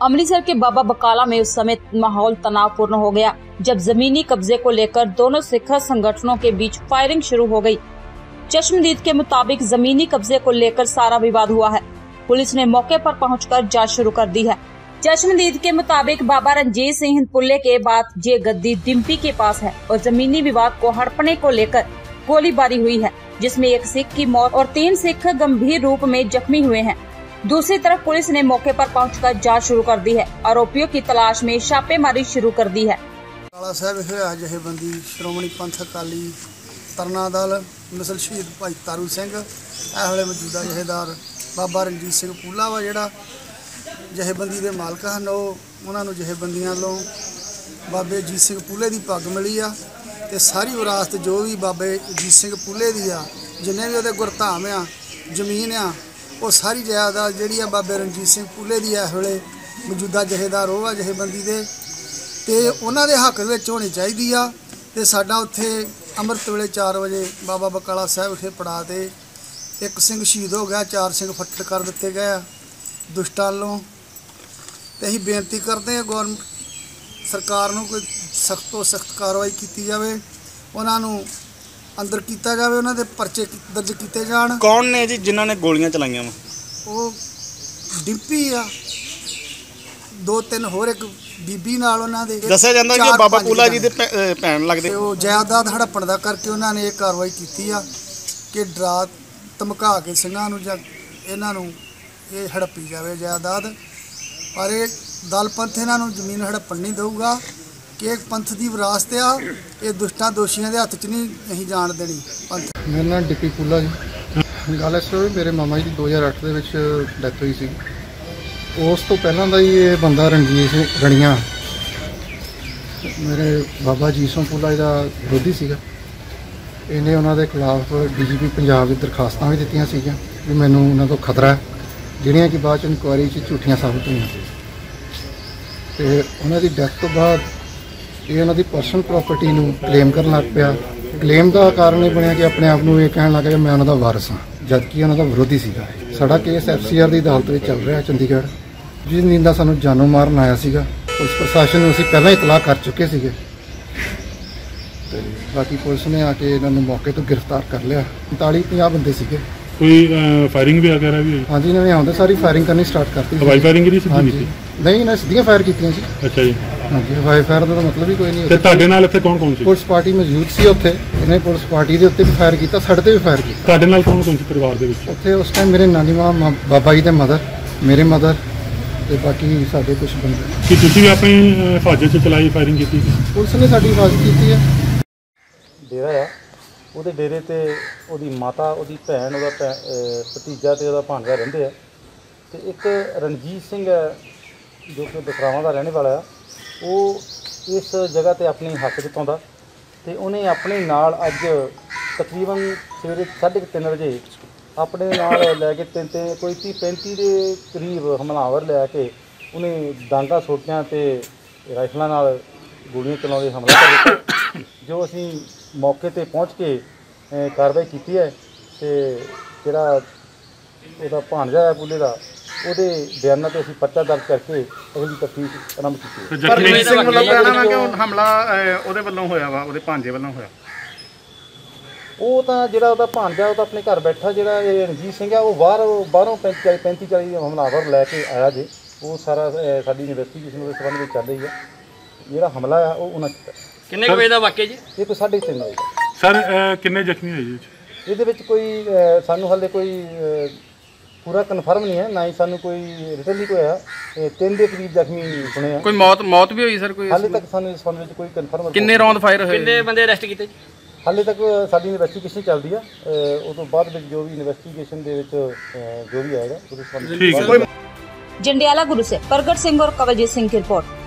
अमृतसर के बाबा बकाला में उस समय माहौल तनावपूर्ण हो गया जब जमीनी कब्जे को लेकर दोनों सिख संगठनों के बीच फायरिंग शुरू हो गई। चश्मदीद के मुताबिक जमीनी कब्जे को लेकर सारा विवाद हुआ है। पुलिस ने मौके पर पहुंचकर जांच शुरू कर दी है। चश्मदीद के मुताबिक बाबा रणजीत सिंह हिंदपुल्ले के बाद ये गद्दी डिम्पी के पास है और जमीनी विवाद को हड़पने को लेकर गोलीबारी हुई है, जिसमें एक सिख की मौत और 3 सिख गंभीर रूप में जख्मी हुए हैं। दूसरी तरफ पुलिस ने मौके पर पहुंचकर जांच शुरू कर दी है। आरोपियों की तलाश में छापेमारी शुरू कर दी है। बकाला साहब होया जथेबंदी श्रोमणी पंथ अकाली तरना दल मिसल शहीद भाई तारू सिंह इस वेले मौजूदा जथेदार बाबा रणजीत सिंह पूला वा जिहड़ा जथेबंदी के मालक हैं उन्होंने जथेबंदियों वालों बाबे अजीत सिंह पूले की पग मिली आ ते सारी विरासत जो भी बाबे अजीत सिंह पूले की आ जिन्हें भी वो गुरधाम आ जमीन आ वो सारी जायदाद जी बाबे रणजीत सिंह पूले की इस वेले मौजूदा जथेदार वो आ जथेबंदी ते उन्होंने हक होनी चाहिए आ ते साडा उत्थे अमृत वेले 4 बजे बाबा बकाला साहब उठे पड़ा ते एक सिंह शहीद हो गया, 4 सिंह फट्टड़ कर दिते गए दुष्टां वालों। तो असीं बेनती करते हैं गौरमेंट सरकार नूं कोई सख्त तो सख्त कार्रवाई की जाए, उन्होंने अंदर किया जाए, उन्होंने परचे दर्ज किए जान। कौन ने जी जिन्हों ने गोलियां चलाइयां वा? वो डिम्पी आ, 2-3 होर एक बीबी नाल उन्हां दे दस्सिया जांदा कि बाबा पूला जी दे भैन लगदे। वो जायदाद हड़पण दा करके उन्होंने ये कार्रवाई की आ कि डरा धमका के ਸਿੰਘਾਂ ਨੂੰ ਜਾਂ ਇਹਨਾਂ ਨੂੰ ਇਹ ਹੜੱਪੀ ਜਾਵੇ जायदाद। पर ये दल पंथ इन्हां ਨੂੰ ਜ਼ਮੀਨ हड़प्पण नहीं देगा कि एक पंथ की विरासत आ, ये दुष्टां दोषियों के हत्थ च नहीं असीं जाण देनी पंथ। मेरा नाम डिप्टी पूला जी। गल इस तरह मेरे मामा जी की 2008 ਦੇ ਵਿੱਚ ਡੈਥ ਹੋਈ ਸੀ। ਉਸ ਤੋਂ ਪਹਿਲਾਂ ਦਾ ਹੀ ਇਹ ਬੰਦਾ ਰਣਜੀਤ ਸਿੰਘ ਰਣੀਆਂ ਮੇਰੇ ਬਾਬਾ ਅਜੀਤ ਸਿੰਘ ਪੂਲਾ ਦਾ ਵਿਰੋਧੀ ਸੀਗਾ। ਇਹਨੇ ਉਹਨਾਂ ਦੇ ਖਿਲਾਫ ਡੀਜੀਪੀ ਪੰਜਾਬ ਦੀ ਦਰਖਾਸਤਾਂ ਵੀ ਦਿੱਤੀਆਂ ਸੀਗੀਆਂ ਵੀ ਮੈਨੂੰ ਉਹਨਾਂ ਤੋਂ ਖਤਰਾ ਹੈ, ਜਿਹੜੀਆਂ ਕਿ ਬਾਅਦ 'ਚ ਇਨਕੁਆਇਰੀ 'ਚ ਝੂਠੀਆਂ ਸਾਬਤ ਹੋਈਆਂ। ਤੇ ਉਹਨਾਂ ਦੀ ਡੈਥ ਤੋਂ ਬਾਅਦ ਇਹ ਉਹਨਾਂ ਦੀ ਪਰਸਨਲ ਪ੍ਰਾਪਰਟੀ ਨੂੰ ਕਲੇਮ ਕਰਨ ਲੱਗ ਪਿਆ। ਕਲੇਮ ਦਾ ਕਾਰਨ ਇਹ ਬਣਿਆ ਕਿ ਆਪਣੇ ਆਪ ਨੂੰ ਇਹ ਕਹਿਣ ਲੱਗ ਗਿਆ ਮੈਂ ਉਹਨਾਂ ਦਾ ਵਾਰਸ ਹਾਂ, ਜਦਕਿ ਉਹਨਾਂ ਦਾ ਵਿਰੋਧੀ ਸੀਗਾ। ਸਾਡਾ ਕੇਸ FCR ਦੀ ਅਦਾਲਤ ਵਿੱਚ ਚੱਲ ਰਿਹਾ ਚੰਡੀਗੜ੍ਹ, ਜਿਸ ਨੀਂਦਾ ਸਾਨੂੰ ਜਾਨੋਂ ਮਾਰਨ ਆਇਆ ਸੀਗਾ। ਪੁਲਿਸ ਪ੍ਰਸ਼ਾਸਨ ਨੂੰ ਅਸੀਂ ਪਹਿਲਾਂ ਇਤਲਾਹ ਕਰ ਚੁੱਕੇ ਸੀਗੇ ਤੇ ਬਾਕੀ ਪੁਲਿਸ ਨੇ ਆ ਕੇ ਇਹਨਾਂ ਨੂੰ ਮੌਕੇ ਤੋਂ ਗ੍ਰਿਫਤਾਰ ਕਰ ਲਿਆ। 40-50 ਬੰਦੇ ਸੀਗੇ। ਕੋਈ ਫਾਇਰਿੰਗ ਵੀ ਵਗੈਰਾ ਵੀ ਹੋਈ? ਹਾਂਜੀ, ਇਹਨਾਂ ਨੇ ਆਉਂਦੇ ਸਾਰੀ ਫਾਇਰਿੰਗ ਕਰਨੀ ਸਟਾਰਟ ਕਰਤੀ। ਹਵਾਈ ਫਾਇਰਿੰਗ ਨਹੀਂ ਸਿੱਧੀ ਕੀਤੀ? ਨਹੀਂ, ਇਹਨਾਂ ਸਿੱਧੀਆਂ ਫਾਇਰ ਕੀਤੀਆਂ ਸੀ। ਅੱਛਾ ਜੀ। ਹਾਂਜੀ, ਹਵਾਈ ਫਾਇਰ ਦਾ ਮਤਲਬ ਹੀ ਕੋਈ ਨਹੀਂ। ਤੇ ਤੁਹਾਡੇ ਨਾਲ ਇੱਥੇ ਕੌਣ ਕੌਣ ਸੀ? ਪੁਲਿਸ ਪਾਰਟੀ ਮੌਜੂਦ ਸੀ ਉੱਥੇ। ਇਹਨੇ ਪੁਲਿਸ ਪਾਰਟੀ ਦੇ ਉੱਤੇ ਵੀ ਫਾਇਰ ਕੀਤਾ, ਸਾਡੇ ਤੇ ਵੀ ਫਾਇਰ ਕੀਤਾ। ਤੁਹਾਡੇ ਨਾਲ ਕੌਣ ਕੌਣ ਸੀ ਪਰਿਵਾਰ ਦੇ ਵਿੱਚ? ਉੱਥੇ ਉਸ ਟਾਈਮ ਮੇਰੇ ਨਾਨੀ ਮਾਂ, ਬਾਬਾ ਜੀ ਦੇ ਮਦਰ, ਮੇਰੇ ਮਦਰ ਤੇ ਬਾਕੀ ਸਾਡੇ ਕੁਝ ਬੰਦੇ। ਕੀ ਤੁਸੀਂ ਵੀ ਆਪਣੀ ਹਿਫਾਜ਼ਤ 'ਚ ਚਲਾਈ ਫਾਇਰਿੰਗ ਕੀਤੀ? ਪੁਲਿਸ ਨੇ ਸਾਡੀ ਹਿਫਾਜ਼ਤ ਕੀਤੀ ਹੈ। डेरा है वो डेरे ते ओदी माता, ओदी भैन, ओदा भतीजा ते ओदा भांजा रहिंदे आ। ते एक रणजीत सिंह है जो कि बसरावां दा रहने वाला है, वो इस जगह ते अपनी हक जताउंदा ते उन्हें अपने नाल अज तकरीबन सवेरे 3:30 बजे अपने नाल लैके कोई 30-35 के करीब हमलावर लैके उन्हें डांगा सोटियां ते राइफलों नाल गोलियां चलाउंदे हमला कर दित्ता। जो असीं मौके पर पहुँच के कार्रवाई की है तो जोड़ा वो भाणजा है पूले का वो बयानों से असीं पर्चा दर्ज करके अगली तफ्तीश आरंभ की। हमला ਉਹਦੇ ਵੱਲੋਂ ਹੋਇਆ ਵਾ, ਉਹਦੇ ਭਾਂਜੇ ਵੱਲੋਂ ਹੋਇਆ? ਉਹ ਤਾਂ ਜਿਹੜਾ ਉਹਦਾ ਭਾਂਜਾ ਉਹ ਤਾਂ ਆਪਣੇ ਘਰ ਬੈਠਾ, ਜਿਹੜਾ ਇਹ ਰਣਜੀਤ ਸਿੰਘ ਆ ਉਹ ਬਾਹਰੋਂ 35-40 ਹਮਲਾਵਰ ਲੈ ਕੇ ਆਇਆ ਜੇ। ਉਹ ਸਾਰਾ ਸਾਡੀ ਇਨਵੈਸਟੀਗੇਸ਼ਨ ਉਹਦੇ ਸੰਬੰਧ ਵਿੱਚ ਚੱਲ ਰਹੀ ਹੈ। ਜਿਹੜਾ ਹਮਲਾ ਆ ਉਹ ਉਹਨਾਂ ਕੀਤਾ। ਕਿੰਨੇ ਵਜੇ ਦਾ ਵਾਕਿਆ ਜੀ? ਇਹ ਕੋਈ 3:30 ਵਜੇ। ਸਰ ਕਿੰਨੇ ਜ਼ਖਮੀ ਹੋਏ ਜੀ? ਇਹਦੇ ਵਿੱਚ ਕੋਈ ਸਾਨੂੰ ਹਾਲੇ ਕੋਈ ਪੂਰਾ ਕਨਫਰਮ ਨਹੀਂ ਹੈ, ਨਾ ਹੀ ਸਾਨੂੰ ਕੋਈ ਰਿਟਨਲੀ ਕੋਈ ਹੈ। 3 ਦੇ ਕਰੀਬ ਜ਼ਖਮੀ ਸੁਣੇ ਆ। ਕੋਈ ਮੌਤ ਵੀ ਹੋਈ ਸਰ? ਕੋਈ ਹਾਲੇ ਤੱਕ ਸਾਨੂੰ ਇਸ ਸੰਬੰਧ ਵਿੱਚ ਕੋਈ ਕਨਫਰਮ। ਕਿੰਨੇ ਰੌਂਦ ਫਾਇਰ ਹੋਏ? ਕਿੰਨੇ ਬੰਦੇ ਅਰੈਸਟ ਕੀਤੇ ਜੀ? ਹਾਲੇ ਤੱਕ ਸਾਡੀ ਇਨਵੈਸਟੀਗੇਸ਼ਨ ਚੱਲਦੀ ਆ। ਉਸ ਤੋਂ ਬਾਅਦ ਵਿੱਚ ਜੋ ਵੀ ਇਨਵੈਸਟੀਗੇਸ਼ਨ ਦੇ ਵਿੱਚ ਜੋ ਵੀ ਆਏਗਾ ਉਹਦੇ ਸੰਬੰਧ ਵਿੱਚ। जंडियाला गुरु से प्रगट सिंह और कवलजीत सिंह की रिपोर्ट।